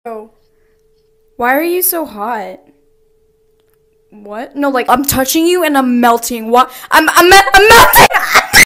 Oh. Why are you so hot? What? No, like, I'm touching you and I'm melting. What? I'm melting!